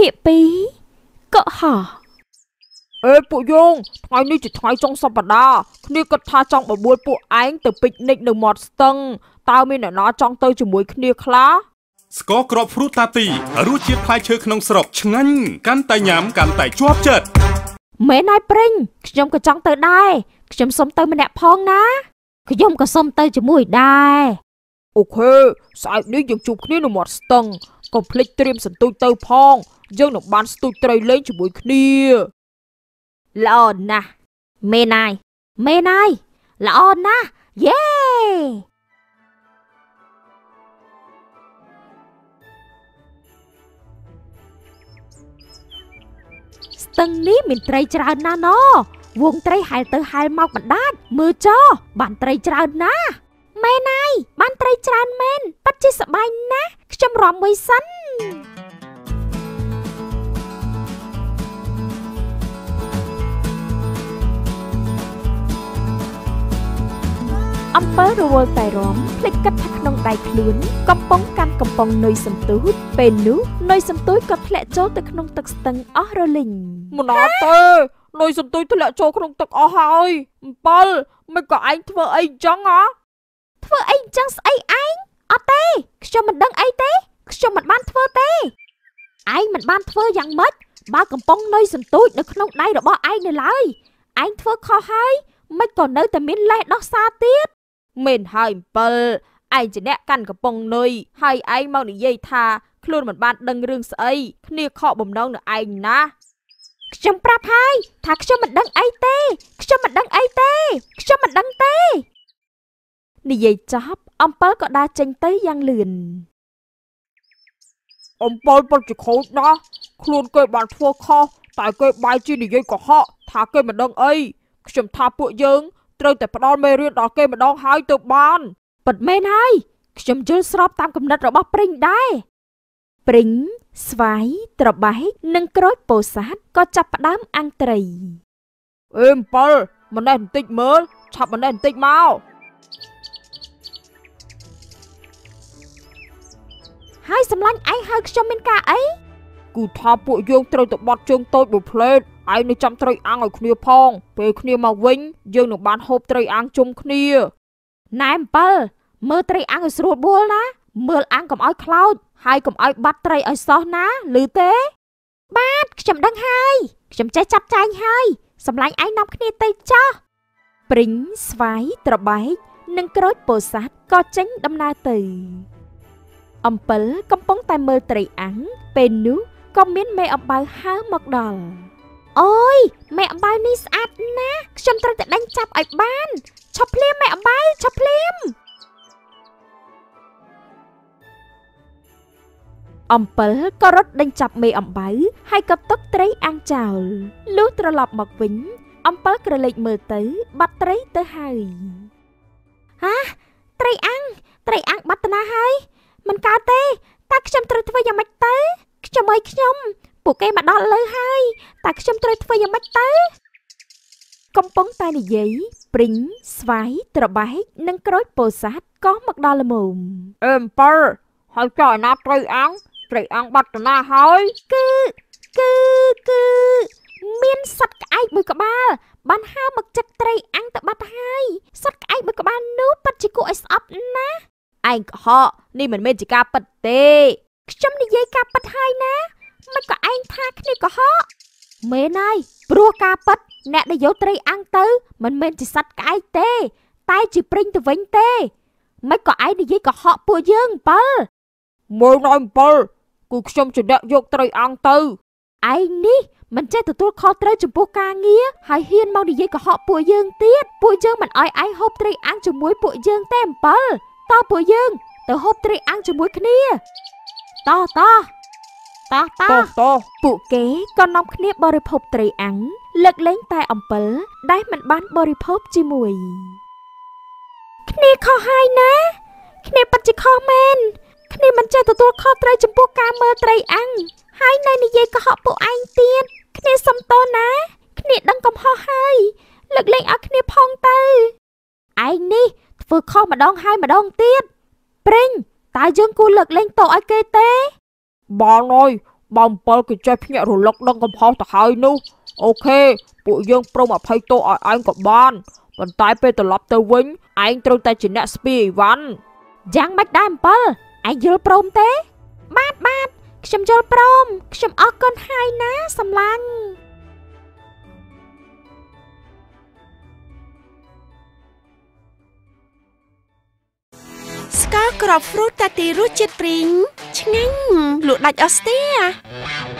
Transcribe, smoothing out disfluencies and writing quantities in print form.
ភាគពីរក៏ហោះពួកយើងថ្ងៃនេះជាថ្ងៃចុងសប្តាហ៍គ្នាគិតថាចង់បបួលពួកឯងទៅពិកនិចនៅមាត់ស្ទឹងតើមានអ្នកណាចង់ទៅជាមួយគ្នាខ្លះស្ករគ្រាប់ហ្វ្រូតាទីរសជាតិផ្លែឈើក្នុងស្រុកឆ្ងាញ់កាន់តែញ៉ាំកាន់តែជាប់ចិត្តមែនហើយព្រិញខ្ញុំក៏ចង់ទៅដែរខ្ញុំសុំទៅម្នាក់ផងណាខ្ញុំក៏សុំទៅជាមួយដែរអូខេស្អែកនេះយើងជួបគ្នានៅមាត់ស្ទឹងកុំភ្លេចត្រៀមសន្ទូចទៅផងយើងនឹងបានស្ទូចត្រីលេងជាមួយគ្នាល្អណាស់មែនហើយល្អណាស់យេស្ទឹងនេះមានត្រីច្រើនណាស់ណវងត្រីហែលទៅហែលមកបណ្ដាច់មើលចុះបានត្រីច្រើនណាស់មែនហើយបានត្រីច្រើនមែនប៉ិតជាសប្បាយណាស់ខ្ញុំរំមួយសិនអំពើរវល់តែរំភ្លេចគិតថាក្នុងដៃខ្លួនកំពុងកាន់កំប៉ុងនុយសន្ទូចពេលនោះនុយសន្ទូចក៏ធ្លាក់ចូលទៅក្នុងទឹកស្ទឹងអស់រលីងមិនអត់ទេនុយសន្ទូចធ្លាក់ចូលក្នុងទឹកអស់ហើយ7មិនក៏ឯងធ្វើអីចឹងធ្វើអីចឹងស្អីឯងអត់ទេខ្ញុំមិនដឹងអីទេខ្ញុំមិនបានធ្វើទេឯងមិនបានធ្វើយ៉ាងម៉េចបើកំប៉ុងនុយសន្ទូចនៅក្នុងដៃរបស់ឯងនៅឡើយឯងធ្វើខុសហើយមិនក៏នៅតែមានលេសដោះសារទៀតមែនហើយ7ឯងជាអ្នកកាន់កំប៉ុងនុយហើយឯងមកនិយាយថាខ្លួនមិនបានដឹងរឿងស្អីគ្នាខកបំណងនៅឯងណាខ្ញុំប្រាប់ហើយថាខ្ញុំមិនដឹងអីទេនិយាយចប់អំពិលក៏ដើរចេញទៅយ៉ាងលឿនអំពិលពិតជាខូចណាស់ខ្លួនគេបានធ្វើខុសតែគេបែរជានិយាយកុហកថាគេមិនដឹងអីខ្ញុំថាពួកយើងត្រូវតែផ្ដល់មេរៀនដល់គេម្ដងហើយទៅបានពិតមែនហើយខ្ញុំយល់ស្របតាមគំនិតរបស់ព្រិញដែរព្រិញស្វាយត្របែកនិងក្រូចពោធិ៍សាត់ក៏ចាប់ផ្ដើមអាំងត្រី 7ម្នេះបន្តិចមើលឆាប់ម្នេះបន្តិចមកហើយសម្លាញ់ឯងហៅខ្ញុំមានការអីគឺថាពួកយើងត្រូវទៅបត់ជើងតូចមួយផ្លេតឯងនៅចាំត្រីអាំងឲ្យគ្នាផងពេលគ្នាមកវិញយើងនឹងបានហូបត្រីអាំងជុំគ្នាណែ7មើលត្រីអាំងឲ្យស្រួលបួលណាមើលអាំងកុំឲ្យខ្លោចហើយកុំឲ្យបាត់ត្រីឲ្យសោះណាឮទេបាទខ្ញុំដឹងហើយខ្ញុំចេះចាប់ចែងហើយសម្លាញ់ឯងនាំគ្នាទៅចោះព្រិញស្វាយត្របែកនិងក្រូចពោធិ៍សាត់ក៏ចេញដំណើរទៅអំពិលកំពុងតែមើលត្រីអាំងពេលនោះក៏មានមេអំបៅហើរមកដល់អូយមេអំបៅនេះស្អាតណាស់ខ្ញុំត្រូវតែដេញចាប់ឲ្យបានឈប់ភ្លាមមេអំបៅឈប់ភ្លាមអំពិលក៏រត់ដេញចាប់មេអំបៅហើយក៏ទុកត្រីអាំងចោលលុះត្រឡប់មកវិញអំពិលក្រឡេកមើលទៅបាត់ត្រីទៅហើយត្រីអាំងបាត់ទៅណាហើយមិនកើតទេតើខ្ញុំត្រូវធ្វើយ៉ាងម៉េចទៅខ្ញុំពួកគេមកដល់លើហើយតើខ្ញុំត្រូវធ្វើយ៉ាងម៉េចទៅកំពុងតែនិយាយព្រិញស្វាយត្របែកនិងក្រូចពោធិ៍សាត់ក៏មកដល់ល្មម 7ហើយចោលណាត្រីអាំងបាត់ទៅណាហើយគឺមានសត្វក្អែកមួយក្បាលបានហើរមកចឹកត្រីអាំងទៅបាត់ហើយសត្វក្អែកមួយក្បាលនោះពិតជាគួរឲ្យស្អប់ណាស់ឯងកុហកនេះមិនមែនជាការពិតទេខ្ញុំនិយាយការពិតហើយណាមិនក៏ឯងថាគ្នាកុហកមែនហើយព្រោះការពិតអ្នកដែលយកត្រីអាំងទៅមិនមែនជាសត្វក្អែកទេតែជាព្រិញទៅវិញទេមិនក៏ឯងនិយាយកុហកពួកយើង7 មើលណយ7គឺខ្ញុំជាអ្នកយកត្រីអាំងទៅឯងនេះមិនចេះទទួលខុសត្រូវចំពោះការងារហើយហ៊ានមកនិយាយកុហកពួកយើងទៀតពួកយើងមិនអោយឯងហូបត្រីអាំងជាមួយពួកយើងទេ7តោះពួកយើងទៅហូបត្រីអាំងជាមួយគ្នាតោះពួកគេក៏នាំគ្នាបរិភោគត្រីអាំងលើកលែងតែអំពិលដែលមិនបានបរិភោគជាមួយគ្នាខុសហើយណាគ្នាពិតជាខុសមែនគ្នាមិនចេះទទួលខុសត្រូវចំពោះការមើលត្រីអាំងហើយនៅនិយាយកុហកពួកឯងទៀតគ្នាសុំទោសណាគ្នាដឹងកំហុសហើយលើកលែងឲ្យគ្នាផងទៅឯងនេះធ្វើខុសម្ដងហើយម្ដងទៀតព្រិញតើយើងគួរលើកលែងទោសឲ្យគេទេបានហើយបង7គេចេះភ្ញាក់រលឹកដឹងកំហុសទៅហើយនោះអូខេពួកយើងព្រមអភ័យទោសឲ្យឯងក៏បានប៉ុន្តែពេលត្រឡប់ទៅវិញឯងត្រូវតែជាអ្នកស្ពាយអីវ៉ាន់យ៉ាងម៉េចដែរ7ឯងយល់ព្រមទេបាទខ្ញុំយល់ព្រមខ្ញុំអរគុណហើយណាសម្លាញ់ស្ករគ្រាប់ហ្វ្រូតតាទីរសជាតិព្រីងឆ្ងាញ់លក់ដាច់អស់ទេ